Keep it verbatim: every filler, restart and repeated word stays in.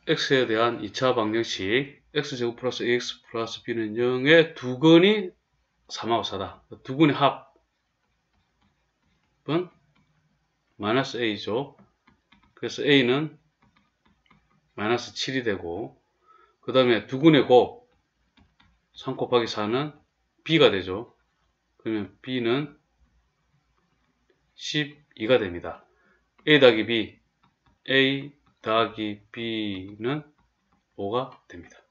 x에 대한 이 차 방정식 x제곱 플러스 ax 플러스 b는 영의 두근이 삼하고 사다. 두근의 합은 마이너스 a죠. 그래서 a는 마이너스 칠이 되고, 그 다음에 두근의 곱 삼 곱하기 사는 b가 되죠. 그러면 b는 십이가 됩니다. a 더하기 b, a 더하기 b는 오가 됩니다.